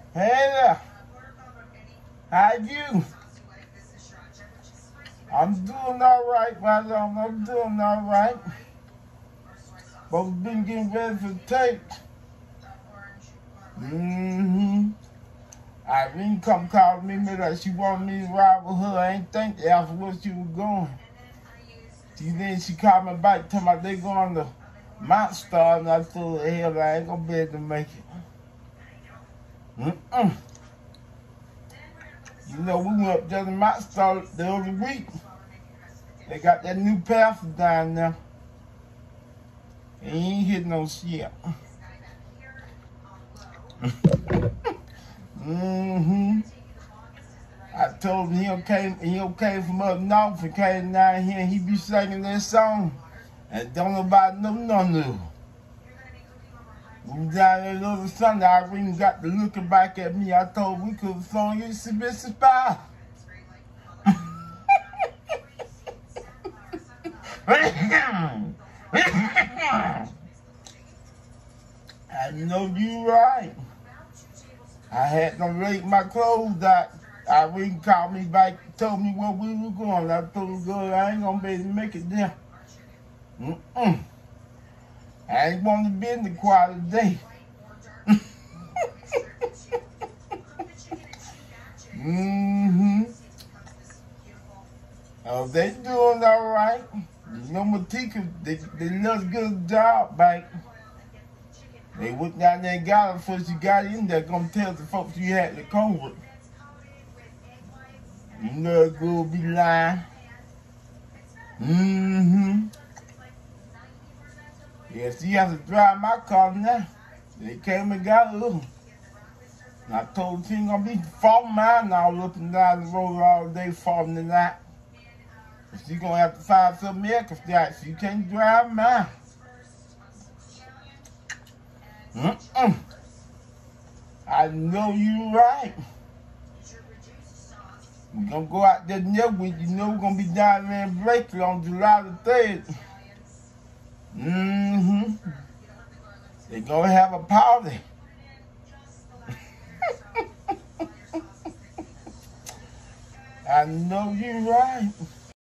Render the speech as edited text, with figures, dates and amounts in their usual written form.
Hey there, how you? I'm doing all right, my love. I'm doing all right. But we've been getting ready for tape. Irene come call me that she wanted me to ride with her. I ain't think after where she was going. Then she called me back, telling me they going to Mount Star, and I told her, hell, I ain't gonna be able to make it. You know, we went up there to Mount Star the other week. They got that new pastor down there. And he ain't hit no shit. I told him he came from up north and came down here and he be singing that song. And don't nobody know none of it. We was down there the other Sunday, Irene got to looking back at me. I told her we could have sung you Submissive Spy. I know you right. I had to lay my clothes out. Irene called me back, told me where we were going. I told her, girl, I ain't gonna be able to make it there. I ain't want to be in the choir today. Oh, they doing all right. You know, Matika, they does a good job, back. They went down there and got her before she got in there. Gonna tell the folks you had the COVID. You know it will be lying. Yeah, she has to drive my car now. They came and got her. And I told her she ain't gonna be falling mine all up and down the road all day, falling the night. She gonna have to find something else because she can't drive mine. I know you right. We're gonna go out there next week. You know we're gonna be down there in Blakely on July the 3rd. They're gonna have a party. I know you're right.